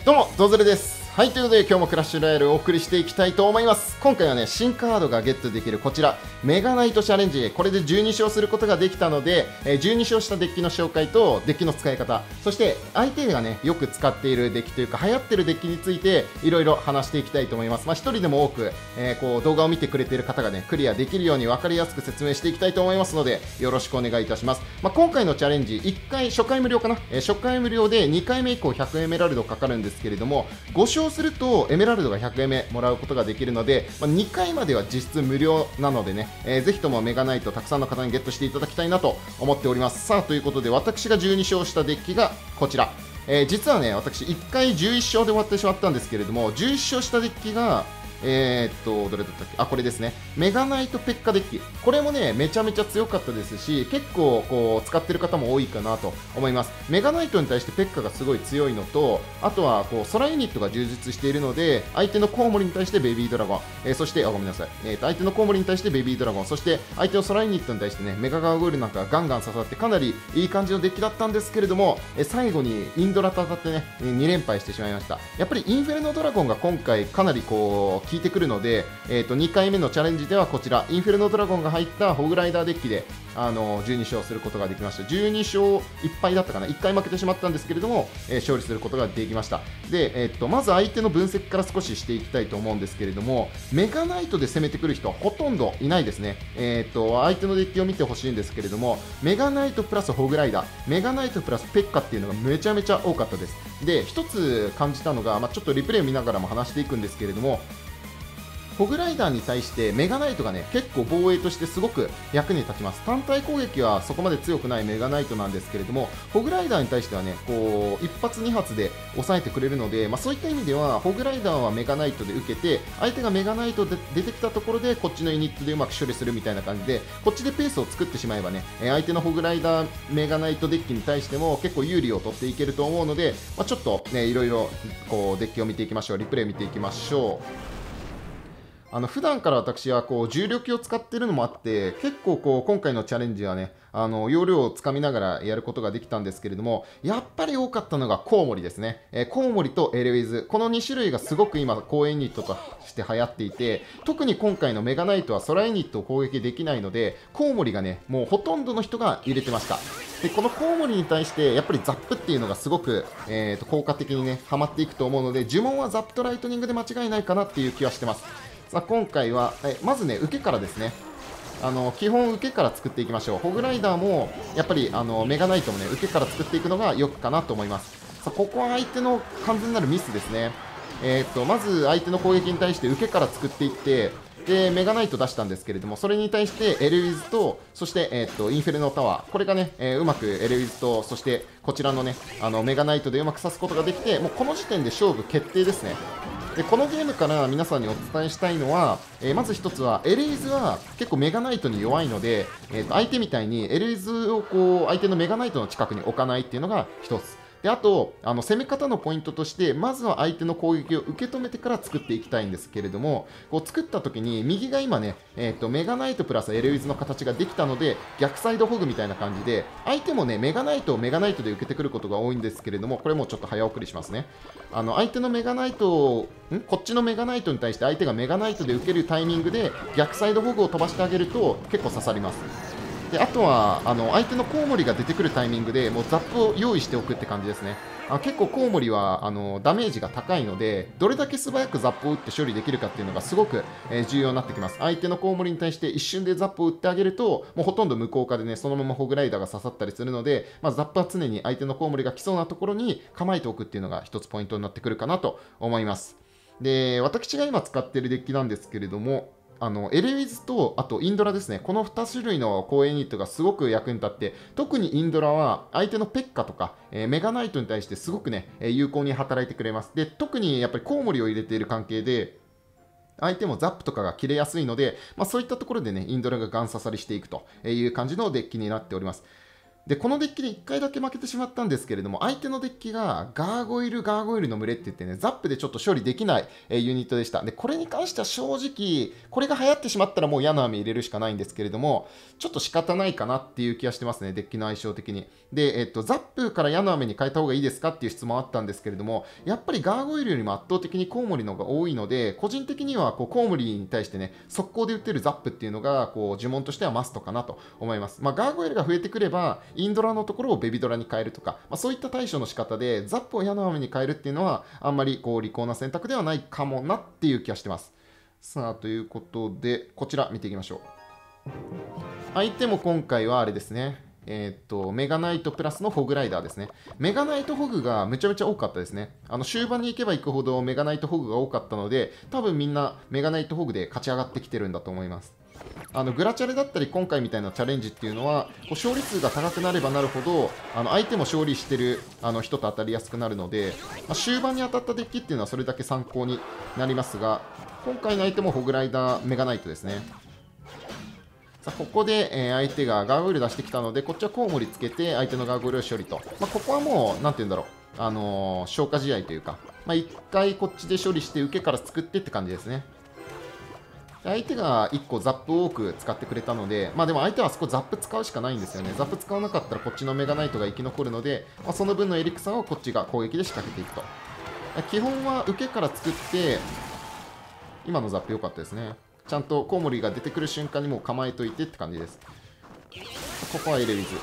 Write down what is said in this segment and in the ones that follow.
どうも、ドズルです。はい、ということで今日もクラッシュロイヤルをお送りしていきたいと思います。今回はね、新カードがゲットできるこちら、メガナイトチャレンジ。これで12勝することができたので、12勝したデッキの紹介とデッキの使い方、そして相手がね、よく使っているデッキというか、流行ってるデッキについて、いろいろ話していきたいと思います。一人でも多く、こう動画を見てくれている方がね、クリアできるように分かりやすく説明していきたいと思いますので、よろしくお願いいたします。今回のチャレンジ、1回、初回無料かな、初回無料で2回目以降100エメラルドかかるんですけれども、5勝するとエメラルドが100エメもらうことができるので、2回までは実質無料なのでね、ぜひともメガナイトたくさんの方にゲットしていただきたいなと思っております。さあ、ということで私が12勝したデッキがこちら。実はね、私1回11勝で終わってしまったんですけれども、11勝したデッキがどれだったっけ、これですね。メガナイトペッカデッキ。これもね、めちゃめちゃ強かったですし、結構こう使ってる方も多いかなと思います。メガナイトに対してペッカがすごい強いのと、あとはこう空ユニットが充実しているので、相手のコウモリに対してベビードラゴン、そして、ごめんなさい。相手のコウモリに対してベビードラゴン、そして相手の空ユニットに対してね、メガガーゴールなんかがガンガン刺さってかなりいい感じのデッキだったんですけれども、最後にインドラと当たってね、2連敗してしまいました。やっぱりインフェルノドラゴンが今回かなりこう効いてくるので、2回目のチャレンジではこちらインフェルノドラゴンが入ったホグライダーデッキで12勝することができました。12勝1敗だったかな、1回負けてしまったんですけれども、勝利することができました。で、まず相手の分析から少ししていきたいと思うんですけれども、メガナイトで攻めてくる人はほとんどいないですね。相手のデッキを見てほしいんですけれども、メガナイトプラスホグライダー、メガナイトプラスペッカっていうのがめちゃめちゃ多かったです。で、一つ感じたのが、ちょっとリプレイを見ながらも話していくんですけれども、ホグライダーに対してメガナイトがね、結構防衛としてすごく役に立ちます。単体攻撃はそこまで強くないメガナイトなんですけれども、ホグライダーに対してはね、こう1発2発で抑えてくれるので、そういった意味ではホグライダーはメガナイトで受けて、相手がメガナイトで出てきたところでこっちのユニットでうまく処理するみたいな感じで、こっちでペースを作ってしまえばね、相手のホグライダーメガナイトデッキに対しても結構有利を取っていけると思うので、ちょっとね、いろいろこうデッキを見ていきましょう。リプレイ見ていきましょう。普段から私はこう重力を使っているのもあって、結構こう今回のチャレンジはね、要領をつかみながらやることができたんですけれども、やっぱり多かったのがコウモリですね。コウモリとエルウィズ、この2種類がすごく今公園ユニットとして流行っていて、特に今回のメガナイトは空ユニットを攻撃できないので、コウモリがね、もうほとんどの人が入れてました。でこのコウモリに対してやっぱりザップっていうのがすごく、効果的にねハマっていくと思うので、呪文はザップとライトニングで間違いないかなっていう気はしてます。さあ今回はまずね、受けからですね。基本受けから作っていきましょう。ホグライダーもやっぱりメガナイトもね、受けから作っていくのがよくかなと思います。さあここは相手の完全なるミスですね。まず相手の攻撃に対して受けから作っていって、でメガナイト出したんですけれども、それに対してエルウィズと、そして、インフェルノタワー、これがね、うまくエルウィズと、そしてこちらのね、メガナイトでうまく刺すことができて、もうこの時点で勝負決定ですね。でこのゲームから皆さんにお伝えしたいのは、まず一つはエルイズは結構メガナイトに弱いので、相手みたいにエルイズをこう相手のメガナイトの近くに置かないっていうのが一つで、あと攻め方のポイントとして、まずは相手の攻撃を受け止めてから作っていきたいんですけれども、こう作った時に右が今ね、メガナイトプラスエルイズの形ができたので、逆サイドホグみたいな感じで、相手もねメガナイトをメガナイトで受けてくることが多いんですけれども、これもちょっと早送りしますね。相手のメガナイトをこっちのメガナイトに対して相手がメガナイトで受けるタイミングで逆サイドホグを飛ばしてあげると結構刺さります。であとは相手のコウモリが出てくるタイミングでもうザップを用意しておくって感じですね。結構コウモリはダメージが高いので、どれだけ素早くザップを打って処理できるかっていうのがすごく、重要になってきます。相手のコウモリに対して一瞬でザップを打ってあげると、もうほとんど無効化でね、そのままホグライダーが刺さったりするので、ザップは常に相手のコウモリが来そうなところに構えておくっていうのが一つポイントになってくるかなと思います。で私が今使っているデッキなんですけれども、エルウィズとあとインドラですね、この2種類の公演ユニットがすごく役に立って、特にインドラは相手のペッカとか、メガナイトに対してすごくね、有効に働いてくれます。で特にやっぱりコウモリを入れている関係で、相手もザップとかが切れやすいので、そういったところでね、インドラがガン刺さりしていくという感じのデッキになっております。 で、このデッキで1回だけ負けてしまったんですけれども、相手のデッキがガーゴイルの群れって言ってね、ザップでちょっと処理できない、ユニットでした。で、これに関しては正直、これが流行ってしまったらもう矢の雨入れるしかないんですけれども、ちょっと仕方ないかなっていう気がしてますね、デッキの相性的に。で、ザップから矢の雨に変えた方がいいですかっていう質問あったんですけれども、やっぱりガーゴイルよりも圧倒的にコウモリの方が多いので、個人的にはこうコウモリに対してね、速攻で打ってるザップっていうのが、こう呪文としてはマストかなと思います。まあ、ガーゴイルが増えてくれば、インドラのところをベビドラに変えるとか、そういった対処の仕方で、ザップを矢の雨に変えるっていうのは、あんまりこう利口な選択ではないかもなっていう気がしてます。さあ、ということで、こちら見ていきましょう。相手も今回はあれですね。メガナイトプラスのホグライダーですね。メガナイトホグがめちゃめちゃ多かったですね。終盤に行けば行くほどメガナイトホグが多かったので、多分みんなメガナイトホグで勝ち上がってきてるんだと思います。グラチャレだったり今回みたいなチャレンジっていうのはこう勝利数が高くなればなるほど相手も勝利してる人と当たりやすくなるので、終盤に当たったデッキっていうのはそれだけ参考になりますが、今回の相手もホグライダーメガナイトですね。さあここで、相手がガーゴイル出してきたので、こっちはコウモリつけて相手のガーゴイルを処理と、ここはもう何て言うんだろう、消化試合というか、1回こっちで処理して受けから作ってって感じですね。相手が1個ザップを多く使ってくれたので、でも相手はあそこザップ使うしかないんですよね。ザップ使わなかったらこっちのメガナイトが生き残るので、その分のエリクサーをこっちが攻撃で仕掛けていくと。基本は受けから作って、今のザップ良かったですね。ちゃんとコウモリが出てくる瞬間にもう構えといてって感じです。ここはエレウィズ。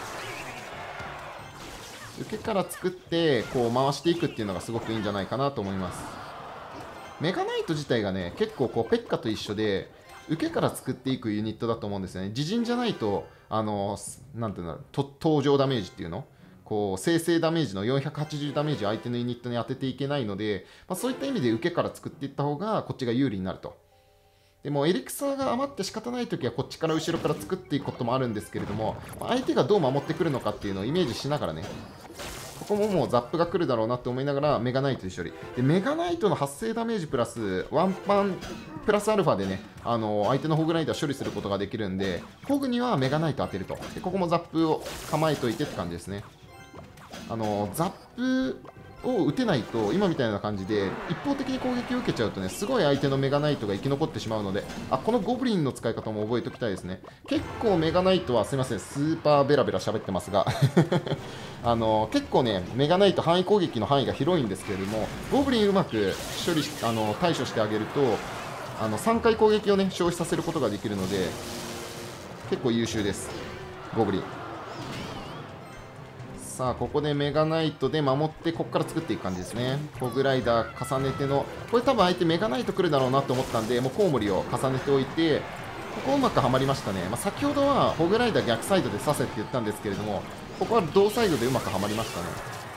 受けから作ってこう回していくっていうのがすごくいいんじゃないかなと思います。メガナイト自体がね、結構こうペッカと一緒で受けから作っていくユニットだと思うんですよね。自陣じゃないとなんていうんだろう、登場ダメージっていうの、こう生成ダメージの480ダメージを相手のユニットに当てていけないので、そういった意味で受けから作っていった方がこっちが有利になると。でもエリクサーが余って仕方ないときはこっちから後ろから作っていくこともあるんですけれども、相手がどう守ってくるのかっていうのをイメージしながらね、ここももうザップが来るだろうなって思いながらメガナイトで処理で、メガナイトの発生ダメージプラスワンパンプラスアルファでね、相手のホグライダー処理することができるんで、ホグにはメガナイト当てると。でここもザップを構えといてって感じですね。ザップを打てないと今みたいな感じで一方的に攻撃を受けちゃうとね、すごい相手のメガナイトが生き残ってしまうので、このゴブリンの使い方も覚えておきたいですね。結構メガナイトはすいません、スーパーベラベラ喋ってますが結構ねメガナイト範囲攻撃の範囲が広いんですけれども、ゴブリンうまく処理対処してあげると3回攻撃をね消費させることができるので結構優秀ですゴブリン。さあここでメガナイトで守ってここから作っていく感じですね。ホグライダー重ねてのこれ多分相手メガナイト来るだろうなと思ったんで、もうコウモリを重ねておいて、ここうまくはまりましたね。先ほどはホグライダー逆サイドで刺せって言ったんですけれども、ここは同サイドでうまくはまりました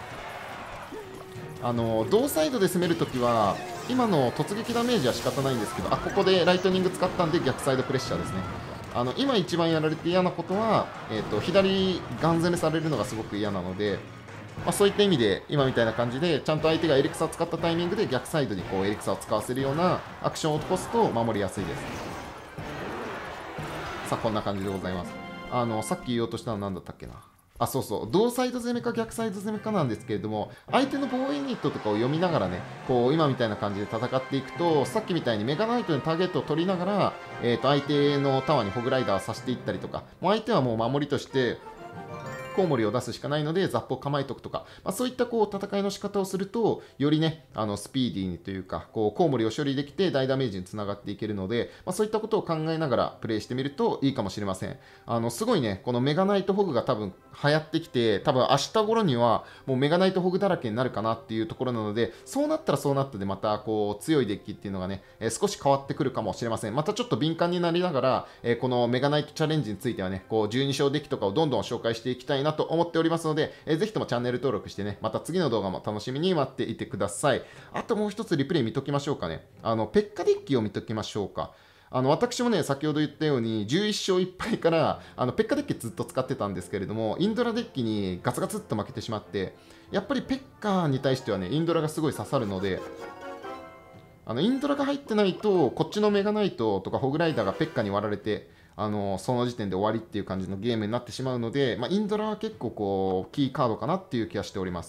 ね。同サイドで攻めるときは今の突撃ダメージは仕方ないんですけど、ここでライトニング使ったんで逆サイドプレッシャーですね。今一番やられて嫌なことは、左ガン攻めされるのがすごく嫌なので、そういった意味で今みたいな感じでちゃんと相手がエリクサを使ったタイミングで逆サイドにこうエリクサを使わせるようなアクションを起こすと守りやすいです。さあこんな感じでございます。さっき言おうとしたのは何だったっけな。そうそう、同サイド攻めか逆サイド攻めかなんですけれども、相手の防衛ユニットとかを読みながらね、こう今みたいな感じで戦っていくと、さっきみたいにメガナイトにターゲットを取りながら、相手のタワーにホグライダーをさせていったりとか、もう相手はもう守りとしてコウモリを出すしかないのでザップを構えておくとか、そういったこう戦いの仕方をするとよりねスピーディーにというかこうコウモリを処理できて大ダメージにつながっていけるので、そういったことを考えながらプレイしてみるといいかもしれません。すごいねこのメガナイトホグが多分流行ってきて、多分明日頃にはもうメガナイトホグだらけになるかなっていうところなので、そうなったらそうなったでまたこう強いデッキっていうのがね、少し変わってくるかもしれません。またちょっと敏感になりながら、このメガナイトチャレンジについてはねこう12勝デッキとかをどんどん紹介していきたいなと思っておりますので、ぜひともチャンネル登録してね、また次の動画も楽しみに待っていてください。あともう一つリプレイ見ときましょうかね。ペッカデッキを見ときましょうか。私もね先ほど言ったように11勝1敗からペッカデッキずっと使ってたんですけれども、インドラデッキにガツガツっと負けてしまって、やっぱりペッカに対してはねインドラがすごい刺さるので、インドラが入ってないとこっちのメガナイトとかホグライダーがペッカに割られてその時点で終わりっていう感じのゲームになってしまうので、インドラは結構こうキーカードかなっていう気がしております。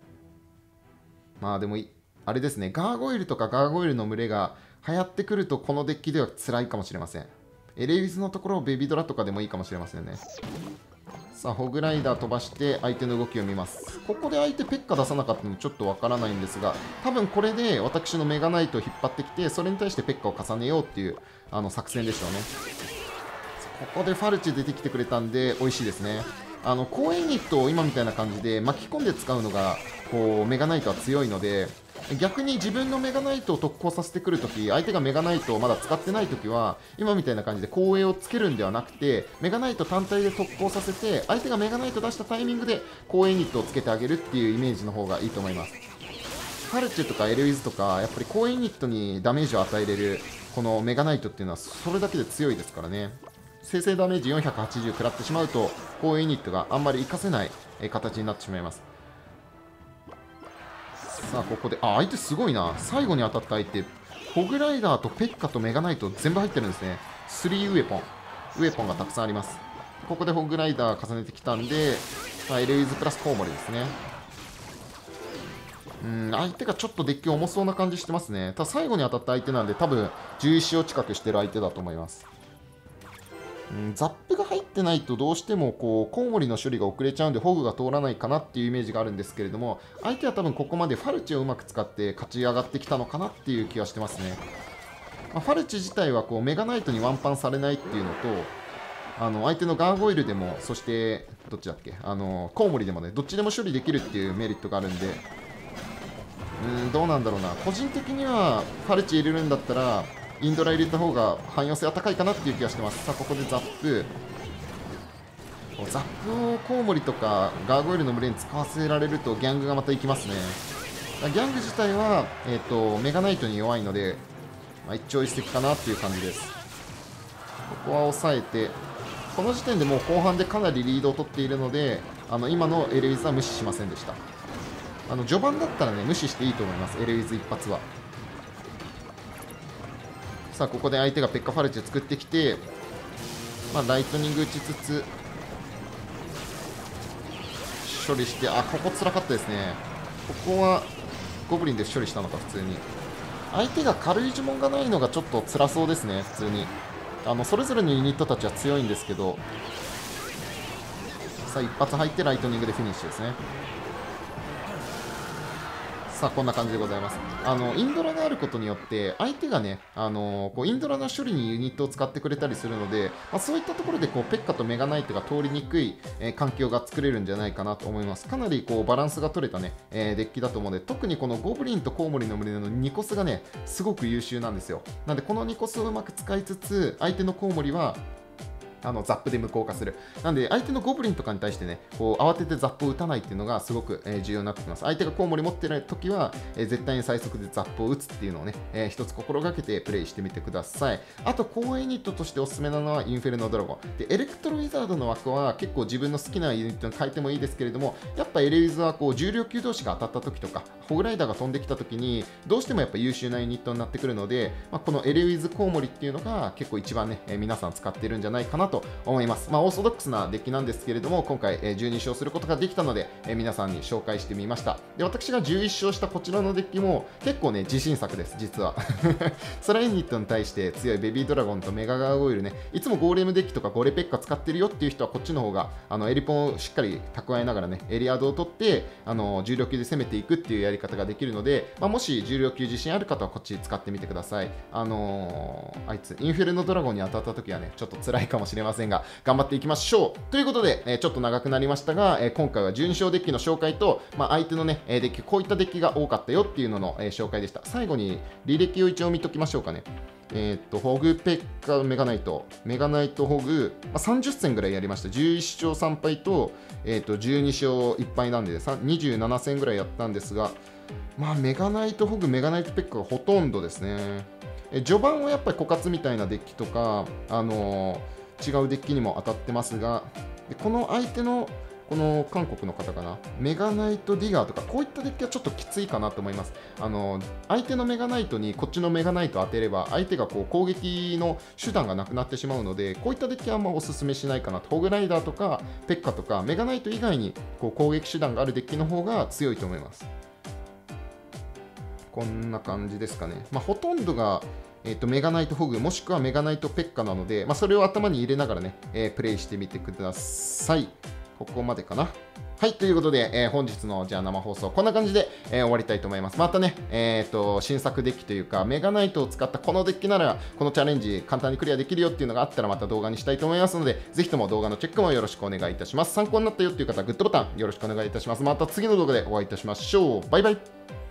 でもあれですね、ガーゴイルとかガーゴイルの群れが流行ってくるとこのデッキでは辛いかもしれません。エレウィズのところをベビドラとかでもいいかもしれませんね。さあホグライダー飛ばして相手の動きを見ます。ここで相手ペッカ出さなかったのちょっとわからないんですが、多分これで私のメガナイトを引っ張ってきて、それに対してペッカを重ねようっていう作戦でしょうね。ここでファルチ出てきてくれたんで美味しいですね。高ユニットを今みたいな感じで巻き込んで使うのがこうメガナイトは強いので、逆に自分のメガナイトを特攻させてくるとき、相手がメガナイトをまだ使ってないときは今みたいな感じで後衛をつけるんではなくて、メガナイト単体で特攻させて相手がメガナイト出したタイミングで高ユニットをつけてあげるっていうイメージの方がいいと思います。ファルチェとかエルウィズとかやっぱり高ユニットにダメージを与えれるこのメガナイトっていうのはそれだけで強いですからね。生成ダメージ480食らってしまうと高ユニットがあんまり活かせない形になってしまいます。さあここで相手すごいな。最後に当たった相手ホグライダーとペッカとメガナイト全部入ってるんですね。3ウェポンがたくさんあります。ここでホグライダー重ねてきたんで、エルウィズプラスコウモリですね。相手がちょっとデッキ重そうな感じしてますね。ただ最後に当たった相手なんで多分11勝近くしてる相手だと思います。ザップが入ってないとどうしてもこうコウモリの処理が遅れちゃうんでホグが通らないかなっていうイメージがあるんですけれども、相手は多分ここまでファルチをうまく使って勝ち上がってきたのかなっていう気はしてますね。ファルチ自体はこうメガナイトにワンパンされないっていうのと、相手のガーゴイルでも、そしてどっちだっけ、コウモリでもね、どっちでも処理できるっていうメリットがあるんで、どうなんだろうな。個人的にはファルチ入れるんだったらインドラ入れた方が汎用性は高いかなっていう気がしてます。さあここでザップをコウモリとかガーゴイルの群れに使わせられるとギャングがまた行きますね。ギャング自体は、メガナイトに弱いので、一朝一夕かなっていう感じです。ここは抑えて、この時点でもう後半でかなりリードを取っているので、今のエレウィズは無視しませんでした。序盤だったらね無視していいと思います。エレウィズ一発は。さあここで相手がペッカファルチを作ってきて、ライトニング打ちつつ処理して、ここ辛かったですね。ここはゴブリンで処理したのか。普通に相手が軽い呪文がないのがちょっと辛そうですね。普通にそれぞれのユニットたちは強いんですけど、さあ一発入ってライトニングでフィニッシュですね。さあこんな感じでございます。インドラがあることによって相手がね、こうインドラの処理にユニットを使ってくれたりするので、そういったところでこうペッカとメガナイトが通りにくい、環境が作れるんじゃないかなと思います。かなりこうバランスが取れたね、デッキだと思うので、特にこのゴブリンとコウモリの群れのニコスがねすごく優秀なんですよ。なのでこのニコスをうまく使いつつ、相手のコウモリはザップで無効化する。なんで相手のゴブリンとかに対してねこう慌ててザップを打たないっていうのがすごく、重要になってきます。相手がコウモリ持ってない時は、絶対に最速でザップを打つっていうのをね、一つ心がけてプレイしてみてください。あと高ユニットとしておすすめなのはインフェルノドラゴンで、エレクトロウィザードの枠は結構自分の好きなユニットに変えてもいいですけれども、やっぱエレウィズはこう重量級同士が当たった時とかホグライダーが飛んできた時にどうしてもやっぱ優秀なユニットになってくるので、このエレウィズコウモリっていうのが結構一番ね、皆さん使っているんじゃないかなと思います。オーソドックスなデッキなんですけれども、今回、12勝することができたので、皆さんに紹介してみました。で、私が11勝したこちらのデッキも結構ね自信作です。実はソラユニットに対して強いベビードラゴンとメガガーゴイルね、いつもゴーレムデッキとかゴレペッカ使ってるよっていう人はこっちの方がエリポンをしっかり蓄えながらねエリアドを取って重量級で攻めていくっていうやり方ができるので、もし重量級自信ある方はこっち使ってみてください。あいつインフェルノドラゴンに当たった時はねちょっと辛いかもしれませんが頑張っていきましょう。ということで、ちょっと長くなりましたが、今回は12勝デッキの紹介と、相手のねデッキ、こういったデッキが多かったよっていうのの、紹介でした。最後に履歴を一応見ときましょうかね。ホグペッカメガナイトホグ、30戦ぐらいやりました。11勝3敗と、12勝1敗なんで27戦ぐらいやったんですが、メガナイトホグメガナイトペッカがほとんどですね。序盤はやっぱり枯渇みたいなデッキとか、違うデッキにも当たってますが、この相手のこの韓国の方かな、メガナイトディガーとか、こういったデッキはちょっときついかなと思います。相手のメガナイトにこっちのメガナイト当てれば、相手がこう攻撃の手段がなくなってしまうので、こういったデッキはあんまおすすめしないかなと。ホグライダーとか、ペッカとか、メガナイト以外にこう攻撃手段があるデッキの方が強いと思います。こんな感じですかね。ほとんどがメガナイトホグもしくはメガナイトペッカなので、それを頭に入れながらね、プレイしてみてください。ここまでかな。はい、ということで、本日のじゃあ生放送、こんな感じで、終わりたいと思います。またね、新作デッキというか、メガナイトを使ったこのデッキなら、このチャレンジ簡単にクリアできるよっていうのがあったら、また動画にしたいと思いますので、ぜひとも動画のチェックもよろしくお願いいたします。参考になったよっていう方はグッドボタンよろしくお願いいたします。また次の動画でお会いいたしましょう。バイバイ。